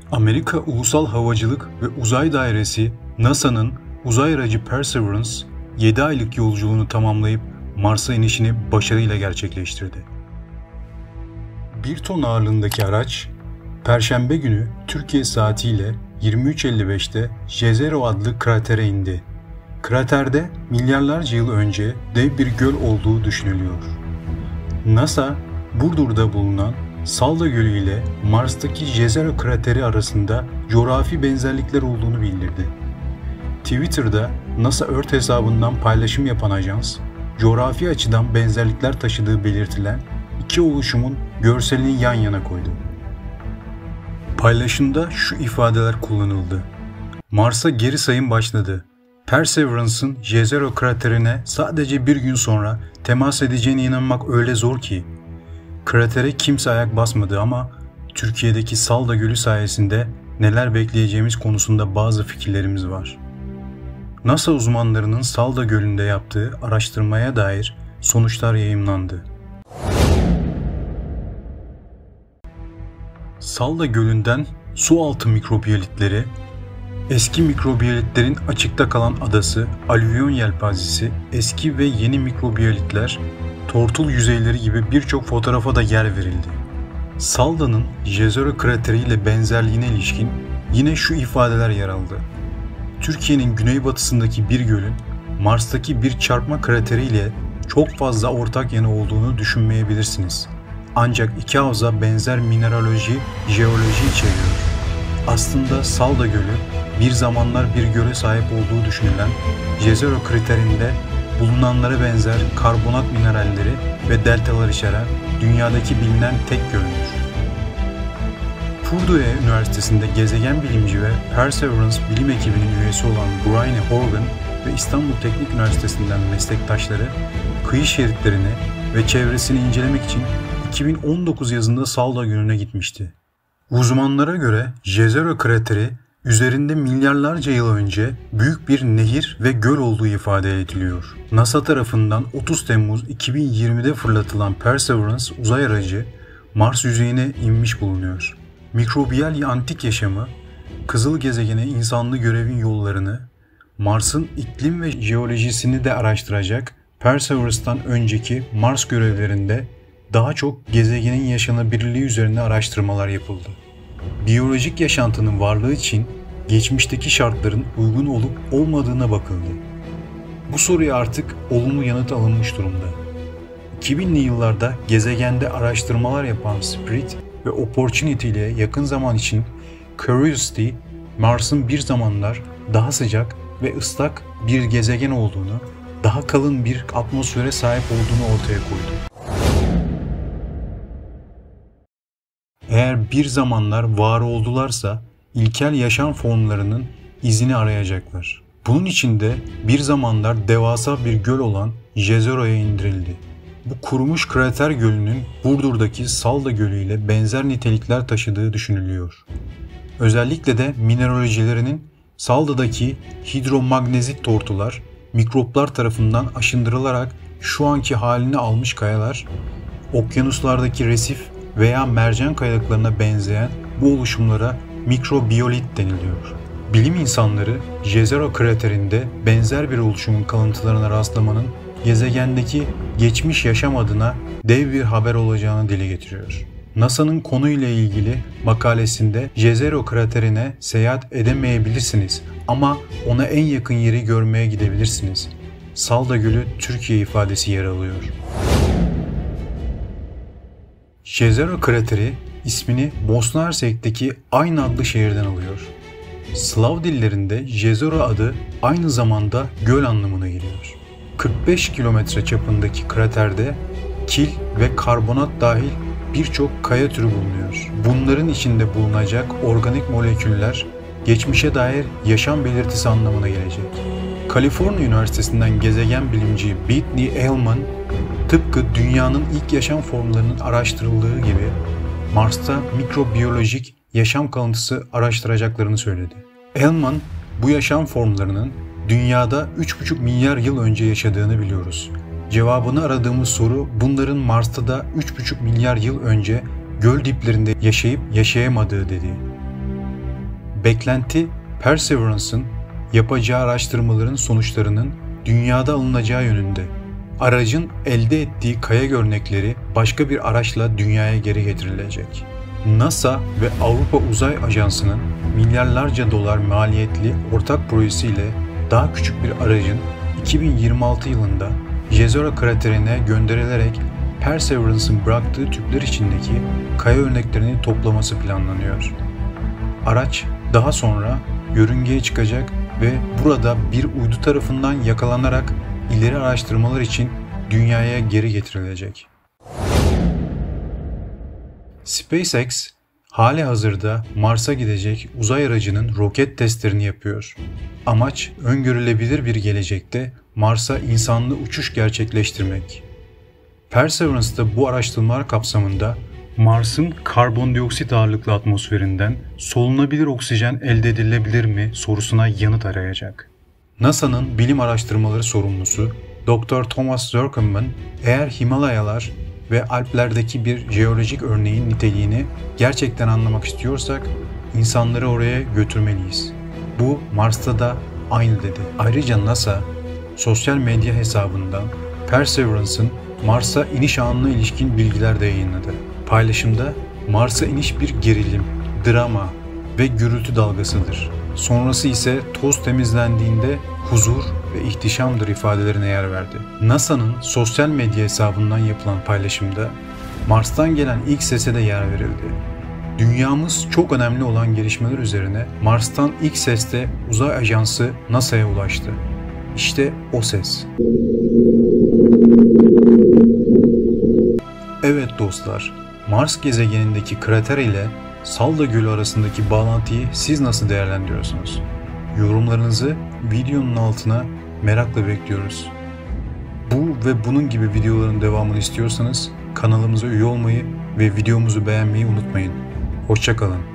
Amerika Ulusal Havacılık ve Uzay Dairesi, NASA'nın uzay aracı Perseverance, 7 aylık yolculuğunu tamamlayıp Mars'a inişini başarıyla gerçekleştirdi. 1 ton ağırlığındaki araç, Perşembe günü Türkiye saatiyle 23.55'te Jezero adlı kratere indi. Kraterde milyarlarca yıl önce dev bir göl olduğu düşünülüyor. NASA, Burdur'da bulunan Salda Gölü ile Mars'taki Jezero krateri arasında coğrafi benzerlikler olduğunu bildirdi. Twitter'da NASA Earth hesabından paylaşım yapan ajans, coğrafi açıdan benzerlikler taşıdığı belirtilen iki oluşumun görselini yan yana koydu. Paylaşımda şu ifadeler kullanıldı: Mars'a geri sayım başladı. Perseverance'ın Jezero kraterine sadece bir gün sonra temas edeceğine inanmak öyle zor ki. Kratere kimse ayak basmadı ama Türkiye'deki Salda Gölü sayesinde neler bekleyeceğimiz konusunda bazı fikirlerimiz var. NASA uzmanlarının Salda Gölü'nde yaptığı araştırmaya dair sonuçlar yayımlandı. Salda Gölü'nden sualtı mikrobiyalitleri, eski mikrobiyalitlerin açıkta kalan adası, alüvyon yelpazesi, eski ve yeni mikrobiyalitler, tortul yüzeyleri gibi birçok fotoğrafa da yer verildi. Salda'nın Jezero krateri ile benzerliğine ilişkin yine şu ifadeler yer aldı: Türkiye'nin güneybatısındaki bir gölün Mars'taki bir çarpma krateri ile çok fazla ortak yanı olduğunu düşünmeyebilirsiniz. Ancak iki havza benzer mineraloji, jeoloji içeriyor. Aslında Salda Gölü bir zamanlar bir göle sahip olduğu düşünülen Jezero kraterinde bulunanlara benzer karbonat mineralleri ve deltalar içeren dünyadaki bilinen tek göldür. Purdue Üniversitesi'nde gezegen bilimci ve Perseverance bilim ekibinin üyesi olan Bryony Horgan ve İstanbul Teknik Üniversitesi'nden meslektaşları kıyı şeritlerini ve çevresini incelemek için 2019 yazında Salda Gölü'ne gitmişti. Uzmanlara göre Jezero krateri üzerinde milyarlarca yıl önce büyük bir nehir ve göl olduğu ifade ediliyor. NASA tarafından 30 Temmuz 2020'de fırlatılan Perseverance uzay aracı Mars yüzeyine inmiş bulunuyor. Mikrobiyal antik yaşamı, kızıl gezegene insanlı görevin yollarını, Mars'ın iklim ve jeolojisini de araştıracak Perseverance'tan önceki Mars görevlerinde daha çok gezegenin yaşanabilirliği üzerine araştırmalar yapıldı. Biyolojik yaşantının varlığı için geçmişteki şartların uygun olup olmadığına bakıldı. Bu soruya artık olumlu yanıt alınmış durumda. 2000'li yıllarda gezegende araştırmalar yapan Spirit ve Opportunity ile yakın zaman için Curiosity, Mars'ın bir zamanlar daha sıcak ve ıslak bir gezegen olduğunu, daha kalın bir atmosfere sahip olduğunu ortaya koydu. Eğer bir zamanlar var oldularsa ilkel yaşam formlarının izini arayacaklar. Bunun için de bir zamanlar devasa bir göl olan Jezero'ya indirildi. Bu kurumuş krater gölünün Burdur'daki Salda Gölü ile benzer nitelikler taşıdığı düşünülüyor. Özellikle de mineralojilerinin Salda'daki hidromagnezik tortular, mikroplar tarafından aşındırılarak şu anki halini almış kayalar, okyanuslardaki resif veya mercan kayalıklarına benzeyen bu oluşumlara mikrobiyolit deniliyor. Bilim insanları Jezero kraterinde benzer bir oluşumun kalıntılarına rastlamanın gezegendeki geçmiş yaşam adına dev bir haber olacağını dile getiriyor. NASA'nın konuyla ilgili makalesinde Jezero kraterine seyahat edemeyebilirsiniz ama ona en yakın yeri görmeye gidebilirsiniz. Salda Gölü Türkiye ifadesi yer alıyor. Jezero krateri ismini Bosna Hersek'teki aynı adlı şehirden alıyor. Slav dillerinde Jezero adı aynı zamanda göl anlamına geliyor. 45 kilometre çapındaki kraterde kil ve karbonat dahil birçok kaya türü bulunuyor. Bunların içinde bulunacak organik moleküller geçmişe dair yaşam belirtisi anlamına gelecek. Kaliforniya Üniversitesi'nden gezegen bilimci Whitney Ehlman, tıpkı dünyanın ilk yaşam formlarının araştırıldığı gibi Mars'ta mikrobiyolojik yaşam kalıntısı araştıracaklarını söyledi. Ehlman, bu yaşam formlarının dünyada 3,5 milyar yıl önce yaşadığını biliyoruz. Cevabını aradığımız soru bunların Mars'ta da 3,5 milyar yıl önce göl diplerinde yaşayıp yaşayamadığı dedi. Beklenti, Perseverance'ın yapacağı araştırmaların sonuçlarının dünyada alınacağı yönünde. Aracın elde ettiği kaya örnekleri başka bir araçla dünyaya geri getirilecek. NASA ve Avrupa Uzay Ajansı'nın milyarlarca dolar maliyetli ortak projesiyle daha küçük bir aracın 2026 yılında Jezero kraterine gönderilerek Perseverance'ın bıraktığı tüpler içindeki kaya örneklerini toplaması planlanıyor. Araç daha sonra yörüngeye çıkacak ve burada bir uydu tarafından yakalanarak ileri araştırmalar için dünyaya geri getirilecek. SpaceX, halihazırda Mars'a gidecek uzay aracının roket testlerini yapıyor. Amaç, öngörülebilir bir gelecekte Mars'a insanlı uçuş gerçekleştirmek. Perseverance da bu araştırmalar kapsamında Mars'ın karbondioksit ağırlıklı atmosferinden solunabilir oksijen elde edilebilir mi sorusuna yanıt arayacak. NASA'nın bilim araştırmaları sorumlusu Dr. Thomas Zuckerman, eğer Himalayalar ve Alplerdeki bir jeolojik örneğin niteliğini gerçekten anlamak istiyorsak insanları oraya götürmeliyiz. Bu Mars'ta da aynı dedi. Ayrıca NASA, sosyal medya hesabından Perseverance'ın Mars'a iniş anına ilişkin bilgiler de yayınladı. Paylaşımda Mars'a iniş bir gerilim, drama ve gürültü dalgasıdır. Sonrası ise toz temizlendiğinde huzur ve ihtişamdır ifadelerine yer verdi. NASA'nın sosyal medya hesabından yapılan paylaşımda Mars'tan gelen ilk sese de yer verildi. Dünyamız çok önemli olan gelişmeler üzerine Mars'tan ilk seste uzay ajansı NASA'ya ulaştı. İşte o ses. Evet dostlar, Mars gezegenindeki krater ile Salda Gölü arasındaki bağlantıyı siz nasıl değerlendiriyorsunuz? Yorumlarınızı videonun altına merakla bekliyoruz. Bu ve bunun gibi videoların devamını istiyorsanız kanalımıza üye olmayı ve videomuzu beğenmeyi unutmayın. Hoşça kalın.